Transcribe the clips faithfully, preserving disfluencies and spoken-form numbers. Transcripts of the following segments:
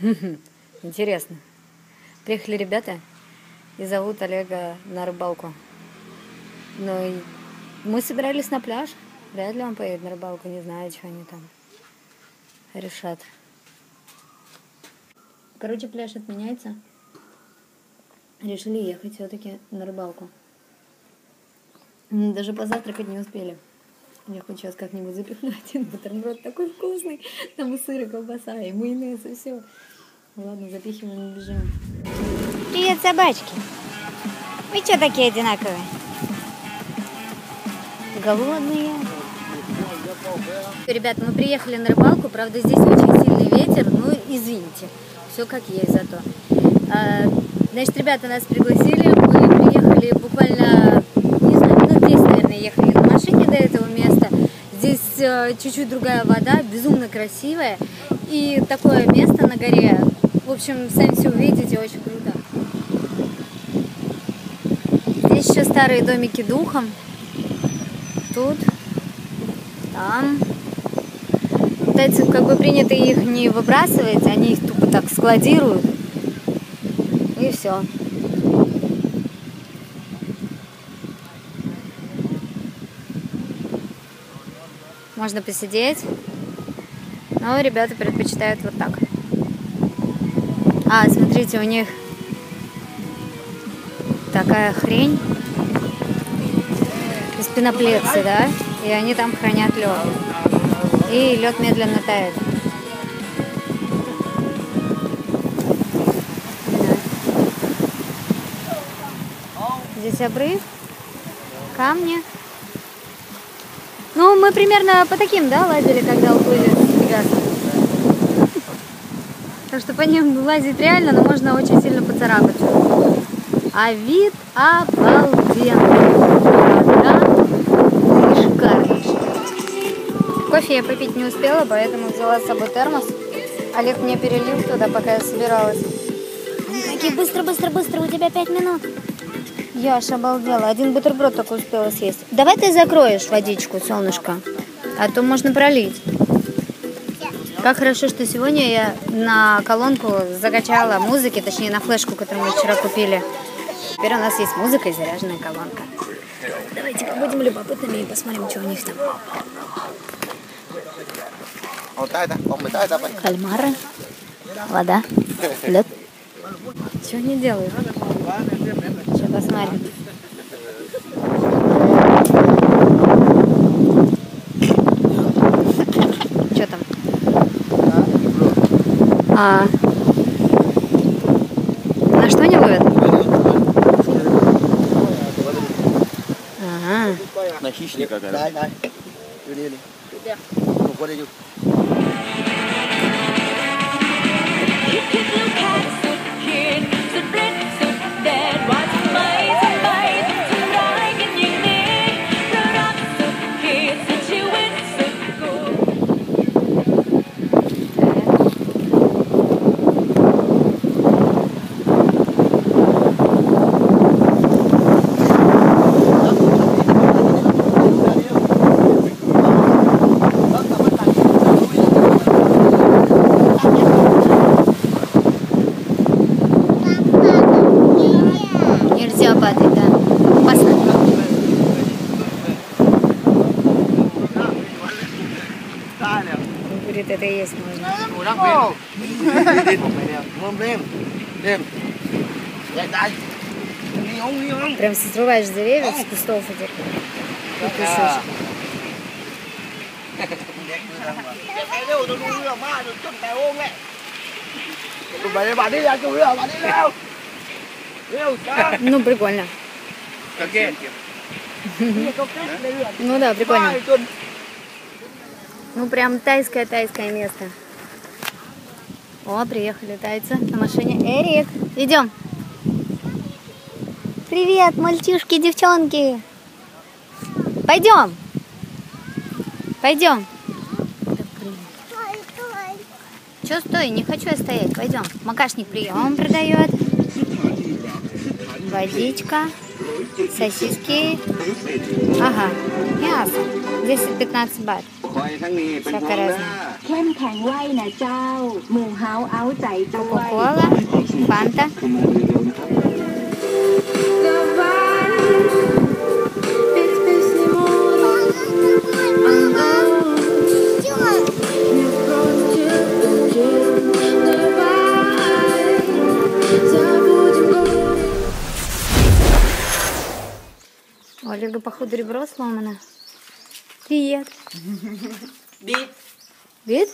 Интересно. Приехали ребята и зовут Олега на рыбалку. Но мы собирались на пляж. Вряд ли он поедет на рыбалку, не знаю, что они там решат. Короче, пляж отменяется. Решили ехать все-таки на рыбалку. Даже позавтракать не успели. Я хоть сейчас как-нибудь запихну один бутерброд такой вкусный. Там и сыр, и колбаса, и майонез, и все. Ладно, запихиваем и бежим. Привет, собачки. Вы что такие одинаковые? Голодные. Ребят, мы приехали на рыбалку. Правда, здесь очень сильный ветер. Ну, извините. Все как есть зато. А, значит, ребята нас пригласили. Мы приехали буквально, не знаю, минут десять, наверное, ехали на машине до этого места. Здесь а, чуть-чуть другая вода, безумно красивая. И такое место на горе. В общем, сами все увидите, очень круто. Здесь еще старые домики духом. Тут, там. Тайцы, как бы принято их не выбрасывать, они их тупо так складируют. И все. Можно посидеть. Но ребята предпочитают вот так. А, смотрите, у них такая хрень из пеноплексии, да? И они там хранят лед. И лед медленно тает. Здесь обрыв, камни. Ну, мы примерно по таким, да, лазили, когда уплыли с Пегаса. Так что по ним лазить реально, но можно очень сильно поцарапать. А вид обалденный. Вода шикарный. Кофе я попить не успела, поэтому взяла с собой термос. Олег мне перелил туда, пока я собиралась. Какие быстро-быстро-быстро, у тебя пять минут. Я аж обалдела. Один бутерброд только успела съесть. Давай ты закроешь водичку, солнышко, а то можно пролить. Как хорошо, что сегодня я на колонку закачала музыки, точнее на флешку, которую мы вчера купили. Теперь у нас есть музыка и заряженная колонка. Давайте-ка будем любопытными и посмотрим, что у них там. Кальмары, вода, лед. Что они делают? Сейчас посмотрим. Что там? А на что они ловят? Ага. На хищника, короче. Падает, да. Опасно. Он говорит, это и есть можно. Прям срываешь деревья с кустов и пишешь. Ну, прикольно. Ну да, прикольно. Ну, прям тайское-тайское место. О, приехали тайцы на машине. Эрик, идем. Привет, мальчишки, девчонки. Пойдем. Пойдем. Че, стой, не хочу я стоять. Пойдем. Макашник приехал. Он продает. Водичка, сосиски, ага, мясо, десять-пятнадцать бат. Всякое разное. Кока-кола, фанта. У Олега, походу, ребро сломано. Привет. Бит. Бит?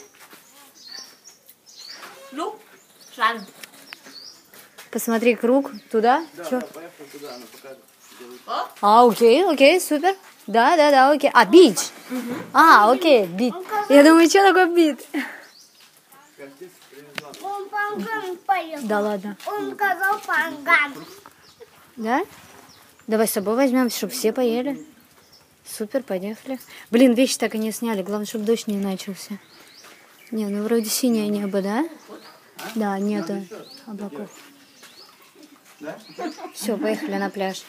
Лук. Шан. Посмотри круг. Туда? Да, Чё? да, поехали туда, она покажет. А, окей, окей, супер. Да, да, да, окей. А, бич. Угу. А, окей, бит. Я думаю, что такое бит? Он панган поел. Да ладно. Он сказал панган. Да? Давай с собой возьмем, чтобы все поели. Супер, поехали. Блин, вещи так и не сняли. Главное, чтобы дождь не начался. Не, ну вроде синее небо, да? Да, нету облаков. Все, поехали на пляж.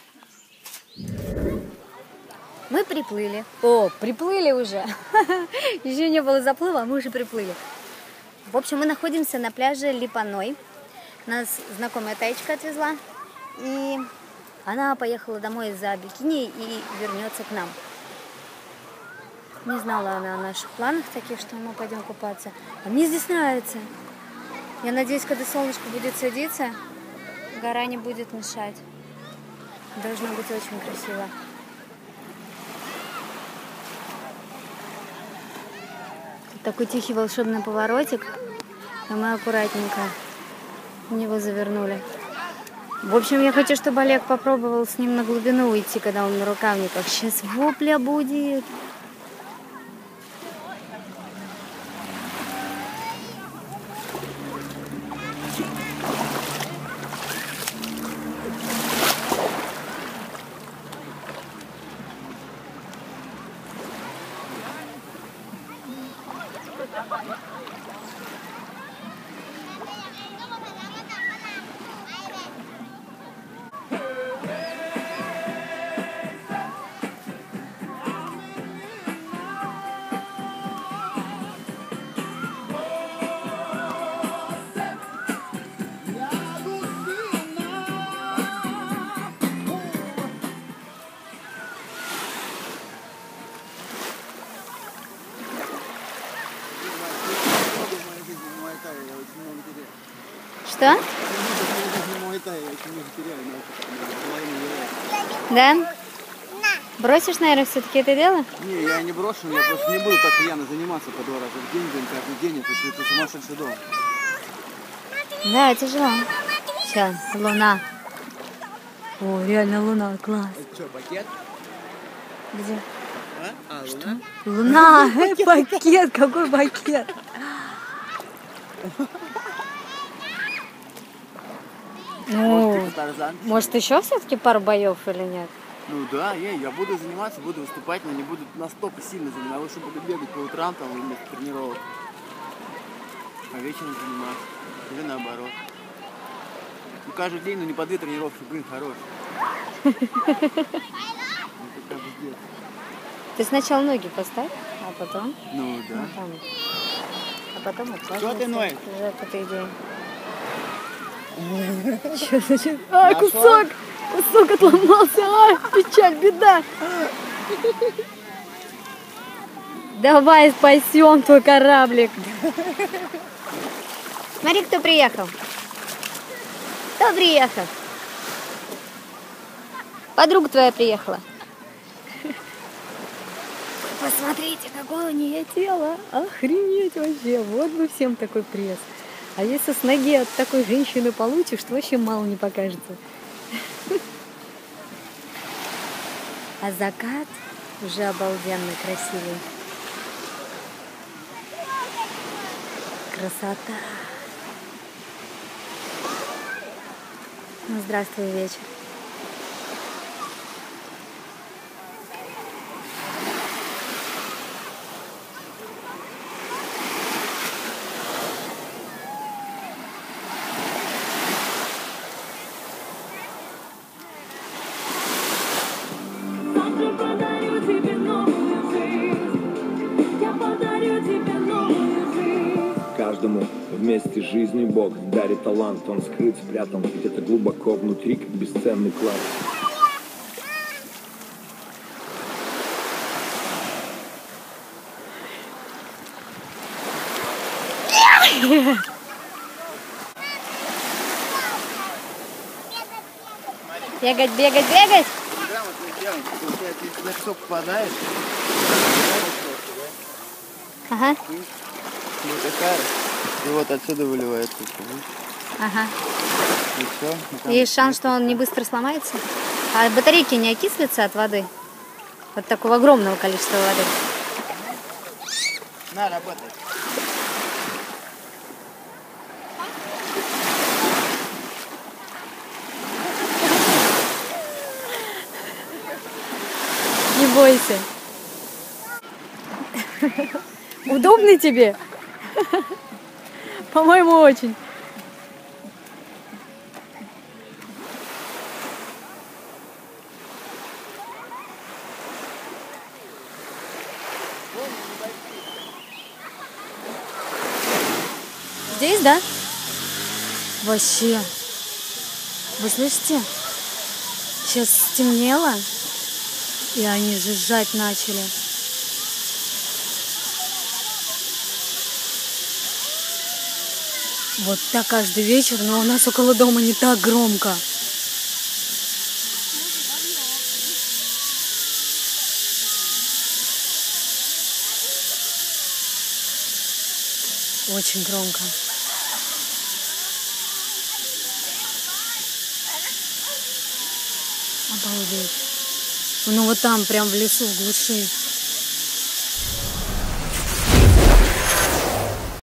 Мы приплыли. О, приплыли уже. Еще не было заплыва, а мы уже приплыли. В общем, мы находимся на пляже Липаной. Нас знакомая Таечка отвезла. И она поехала домой за бикини и вернется к нам. Не знала она о наших планах таких, что мы пойдем купаться. А мне здесь нравится. Я надеюсь, когда солнышко будет садиться, гора не будет мешать. Должно быть очень красиво. Тут такой тихий волшебный поворотик, и мы аккуратненько в него завернули. В общем, я хочу, чтобы Олег попробовал с ним на глубину уйти, когда он на рукавниках. Сейчас вопля будет. Что? Да? Бросишь, наверное, все-таки это дело? Не, я не брошу, я просто не буду так рьяно заниматься по два раза в день, блин, каждый день, это, это сумасшедший дом. Да, тяжело. Сейчас, луна. О, реально луна, класс. Это что, пакет? Где? А? А, луна? Луна, пакет, какой пакет? Ну, может, еще все-таки пару боев или нет? Ну да, я, я буду заниматься, буду выступать, но не буду настолько сильно заниматься. Я лучше буду бегать по утрам там вместо тренировок. А вечером заниматься. Или наоборот. Ну, каждый день, ну не по две тренировки, блин, хорош. Ты сначала ноги поставь, а потом... Ну да. А потом вот. Что ты ноешь? Уже по этой идее. Что значит? А, кусок! Кусок отломался! А, печаль, беда! Давай спасем твой кораблик! Смотри, кто приехал! Кто приехал? Подруга твоя приехала. Посмотрите, какое у нее тело! Охренеть вообще! Вот бы всем такой пресс! А если с ноги от такой женщины получишь, то вообще мало не покажется. А закат уже обалденно красивый. Красота. Ну, здравствуй, вечер. Продаю тебе новую жизнь. Я каждому вместе с жизнью Бог дарит талант. Он скрыт, спрятан где-то глубоко внутри, как бесценный клад. Бегать, бегать, бегать. Грамотно делаем. Получается, если на песок попадаешь, Ага, вот такая, и вот отсюда выливается. ага. И все. Есть шанс, что он не быстро сломается? А батарейки не окислятся от воды? От такого огромного количества воды? На, работай. Не бойся. Удобный тебе? По-моему, очень. Здесь, да? Вообще. Вы слышите? Сейчас стемнело, и они жужжать начали. Вот так каждый вечер, но у нас около дома не так громко. Очень громко. Обалдеть. Ну вот там, прям в лесу, в глуши.